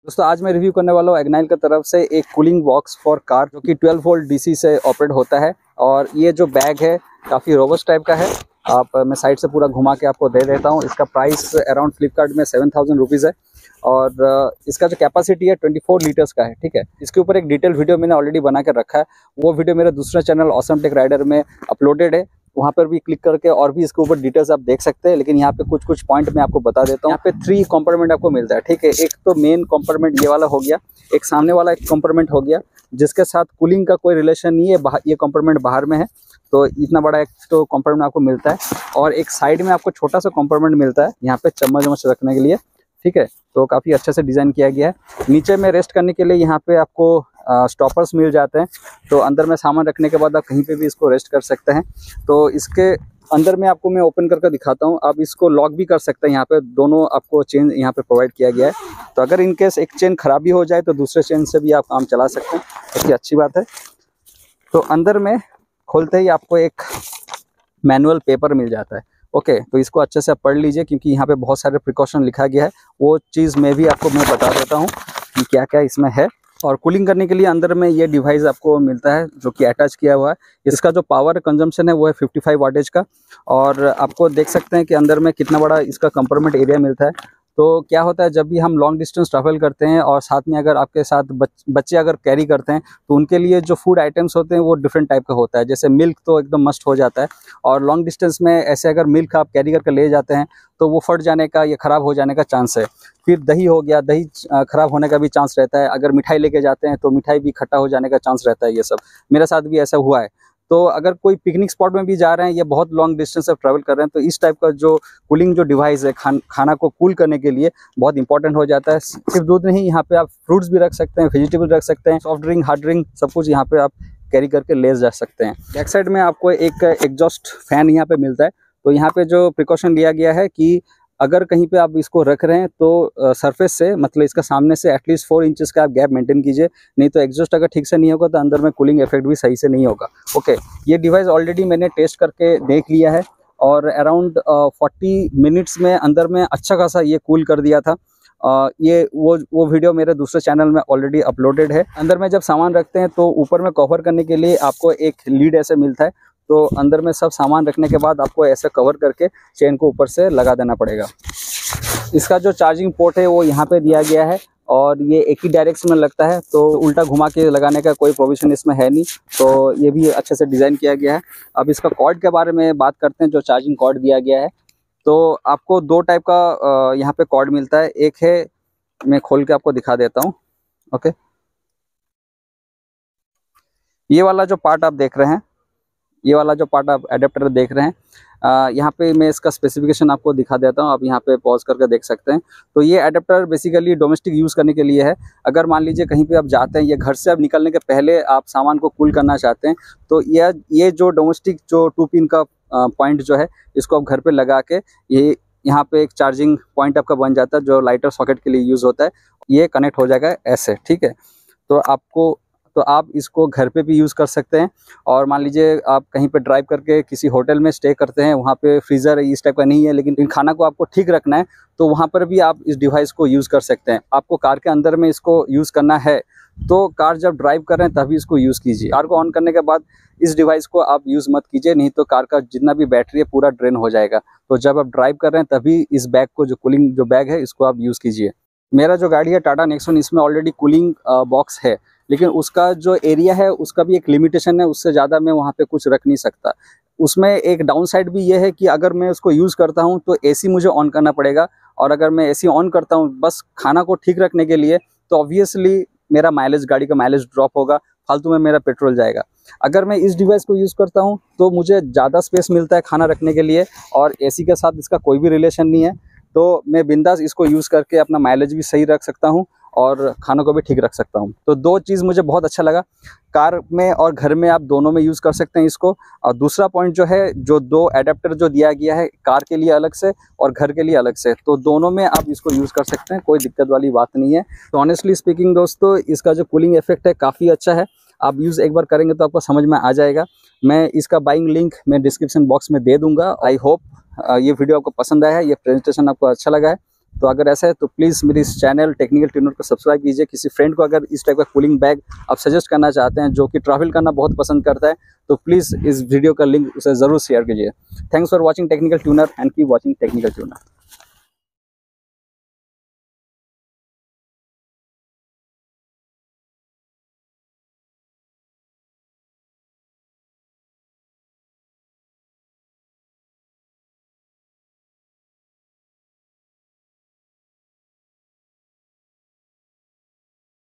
दोस्तों आज मैं रिव्यू करने वाला हूँ एग्नाइल की तरफ से एक कूलिंग बॉक्स फॉर कार जो कि 12 वोल्ट डीसी से ऑपरेट होता है। और ये जो बैग है काफ़ी रोबस्ट टाइप का है। मैं साइड से पूरा घुमा के आपको दे देता हूँ। इसका प्राइस अराउंड फ्लिपकार्ट में 7000 रुपीज़ है और इसका जो कैपेसिटी है 24 लीटर्स का है। ठीक है, इसके ऊपर एक डिटेल वीडियो मैंने ऑलरेडी बना कर रखा है। वो वीडियो मेरे दूसरे चैनल ऑसम टेक राइडर में अपलोडेड है, वहाँ पर भी क्लिक करके और भी इसके ऊपर डिटेल्स आप देख सकते हैं। लेकिन यहाँ पे कुछ पॉइंट मैं आपको बता देता हूँ। यहाँ पे 3 कंपार्टमेंट आपको मिलता है। ठीक है, एक तो मेन कंपार्टमेंट ये वाला हो गया, एक सामने वाला एक कंपार्टमेंट हो गया जिसके साथ कूलिंग का कोई रिलेशन नहीं है, ये कंपार्टमेंट बाहर में है। तो इतना बड़ा एक तो कंपार्टमेंट आपको मिलता है और एक साइड में आपको छोटा सा कंपार्टमेंट मिलता है यहाँ पे चम्मच वम्मच रखने के लिए। ठीक है, तो काफ़ी अच्छे से डिज़ाइन किया गया है। नीचे में रेस्ट करने के लिए यहाँ पे आपको स्टॉपर्स मिल जाते हैं, तो अंदर में सामान रखने के बाद आप कहीं पे भी इसको रेस्ट कर सकते हैं। तो इसके अंदर में आपको मैं ओपन करके दिखाता हूँ। आप इसको लॉक भी कर सकते हैं। यहाँ पे दोनों आपको चेन यहाँ पे प्रोवाइड किया गया है, तो अगर इनकेस एक चेन खराबी हो जाए तो दूसरे चेन से भी आप काम चला सकते हैं। काफ़ी अच्छी बात है। तो अंदर में खोलते ही आपको एक मैनुअल पेपर मिल जाता है। ओके, तो इसको अच्छे से पढ़ लीजिए क्योंकि यहाँ पे बहुत सारे प्रिकॉशन लिखा गया है। वो चीज़ मैं भी आपको बता देता हूँ कि क्या क्या इसमें है। और कूलिंग करने के लिए अंदर में ये डिवाइस आपको मिलता है जो कि अटैच किया हुआ है। इसका जो पावर कंजम्पशन है वो है 55 वाटेज का। और आपको देख सकते हैं कि अंदर में कितना बड़ा इसका कंपार्टमेंट एरिया मिलता है। तो क्या होता है, जब भी हम लॉन्ग डिस्टेंस ट्रैवल करते हैं और साथ में अगर आपके साथ बच्चे अगर कैरी करते हैं तो उनके लिए जो फूड आइटम्स होते हैं वो डिफरेंट टाइप का होता है। जैसे मिल्क तो एकदम मस्ट हो जाता है, और लॉन्ग डिस्टेंस में ऐसे अगर मिल्क आप कैरी करके ले जाते हैं तो वो फट जाने का या ख़राब हो जाने का चांस है। फिर दही हो गया, दही ख़राब होने का भी चांस रहता है। अगर मिठाई लेके जाते हैं तो मिठाई भी खट्टा हो जाने का चांस रहता है। ये सब मेरे साथ भी ऐसा हुआ है। तो अगर कोई पिकनिक स्पॉट में भी जा रहे हैं या बहुत लॉन्ग डिस्टेंस से ट्रैवल कर रहे हैं तो इस टाइप का जो कूलिंग जो डिवाइस है खाना को कूल करने के लिए बहुत इंपॉर्टेंट हो जाता है। सिर्फ दूध नहीं, यहाँ पे आप फ्रूट्स भी रख सकते हैं, वेजिटेबल रख सकते हैं, सॉफ्ट ड्रिंक, हार्ड ड्रिंक, सब कुछ यहाँ पे आप कैरी करके ले जा सकते हैं। बैक साइड में आपको एक एग्जॉस्ट फैन यहाँ पे मिलता है। तो यहाँ पे जो प्रिकॉशन लिया गया है कि अगर कहीं पे आप इसको रख रहे हैं तो सरफेस से, मतलब इसका सामने से एटलीस्ट 4 इंचेस का आप गैप मेंटेन कीजिए, नहीं तो एग्जॉस्ट अगर ठीक से नहीं होगा तो अंदर में कूलिंग इफेक्ट भी सही से नहीं होगा। ओके, ये डिवाइस ऑलरेडी मैंने टेस्ट करके देख लिया है और अराउंड 40 मिनट्स में अंदर में अच्छा खासा ये कूल कर दिया था। ये वो वीडियो मेरे दूसरे चैनल में ऑलरेडी अपलोडेड है। अंदर में जब सामान रखते हैं तो ऊपर में कवर करने के लिए आपको एक लीड ऐसे मिलता है। तो अंदर में सब सामान रखने के बाद आपको ऐसे कवर करके चेन को ऊपर से लगा देना पड़ेगा। इसका जो चार्जिंग पोर्ट है वो यहाँ पे दिया गया है और ये एक ही डायरेक्शन में लगता है, तो उल्टा घुमा के लगाने का कोई प्रोविजन इसमें है नहीं। तो ये भी अच्छे से डिज़ाइन किया गया है। अब इसका कॉर्ड के बारे में बात करते हैं। जो चार्जिंग कॉर्ड दिया गया है तो आपको 2 टाइप का यहाँ पे कॉर्ड मिलता है। एक है, मैं खोल के आपको दिखा देता हूँ। ओके, ये वाला जो पार्ट आप देख रहे हैं, ये वाला जो पार्ट आप एडेप्टर देख रहे हैं, यहाँ पे मैं इसका स्पेसिफिकेशन आपको दिखा देता हूँ। आप यहाँ पे पॉज करके देख सकते हैं। तो ये एडेप्टर बेसिकली डोमेस्टिक यूज़ करने के लिए है। अगर मान लीजिए कहीं पे आप जाते हैं या घर से आप निकलने के पहले आप सामान को कूल करना चाहते हैं तो ये जो डोमेस्टिक जो 2 पिन का पॉइंट जो है, इसको आप घर पे लगा के ये यहाँ पे एक चार्जिंग पॉइंट आपका बन जाता है जो लाइटर सॉकेट के लिए यूज़ होता है। ये कनेक्ट हो जाएगा ऐसे। ठीक है, तो आप इसको घर पे भी यूज़ कर सकते हैं। और मान लीजिए आप कहीं पे ड्राइव करके किसी होटल में स्टे करते हैं, वहाँ पे फ्रीज़र इस टाइप का नहीं है लेकिन खाना को आपको ठीक रखना है, तो वहाँ पर भी आप इस डिवाइस को यूज़ कर सकते हैं। आपको कार के अंदर में इसको यूज़ करना है तो कार जब ड्राइव कर रहे हैं तभी इसको यूज़ कीजिए। कार को ऑन करने के बाद इस डिवाइस को आप यूज़ मत कीजिए, नहीं तो कार का जितना भी बैटरी है पूरा ड्रेन हो जाएगा। तो जब आप ड्राइव कर रहे हैं तभी इस बैग को, जो कूलिंग जो बैग है, इसको आप यूज़ कीजिए। मेरा जो गाड़ी है टाटा नेक्सॉन, इसमें ऑलरेडी कूलिंग बॉक्स है, लेकिन उसका जो एरिया है उसका भी एक लिमिटेशन है। उससे ज़्यादा मैं वहाँ पे कुछ रख नहीं सकता। उसमें एक डाउन साइड भी ये है कि अगर मैं उसको यूज़ करता हूँ तो एसी मुझे ऑन करना पड़ेगा, और अगर मैं एसी ऑन करता हूँ बस खाना को ठीक रखने के लिए तो ऑब्वियसली मेरा गाड़ी का माइलेज ड्रॉप होगा, फालतू में मेरा पेट्रोल जाएगा। अगर मैं इस डिवाइस को यूज़ करता हूँ तो मुझे ज़्यादा स्पेस मिलता है खाना रखने के लिए, और एसी के साथ इसका कोई भी रिलेशन नहीं है। तो मैं बिंदास इसको यूज़ करके अपना माइलेज भी सही रख सकता हूँ और खानों को भी ठीक रख सकता हूँ। तो 2 चीज़ मुझे बहुत अच्छा लगा। कार में और घर में आप दोनों में यूज़ कर सकते हैं इसको। और दूसरा पॉइंट जो है, जो 2 एडेप्टर जो दिया गया है, कार के लिए अलग से और घर के लिए अलग से, तो दोनों में आप इसको यूज़ कर सकते हैं, कोई दिक्कत वाली बात नहीं है। तो ऑनेस्टली स्पीकिंग दोस्तों, इसका जो कूलिंग इफेक्ट है काफ़ी अच्छा है। आप यूज़ एक बार करेंगे तो आपको समझ में आ जाएगा। मैं इसका बाइंग लिंक मैं डिस्क्रिप्शन बॉक्स में दे दूँगा। आई होप ये वीडियो आपको पसंद आया है, ये प्रेजेंटेशन आपको अच्छा लगा है। तो अगर ऐसा है तो प्लीज़ मेरे इस चैनल टेक्निकल ट्यूनर को सब्सक्राइब कीजिए। किसी फ्रेंड को अगर इस टाइप का कूलिंग बैग आप सजेस्ट करना चाहते हैं जो कि ट्रैवल करना बहुत पसंद करता है, तो प्लीज़ इस वीडियो का लिंक उसे ज़रूर शेयर कीजिए। Thanks for watching technical tuner and keep watching technical tuner.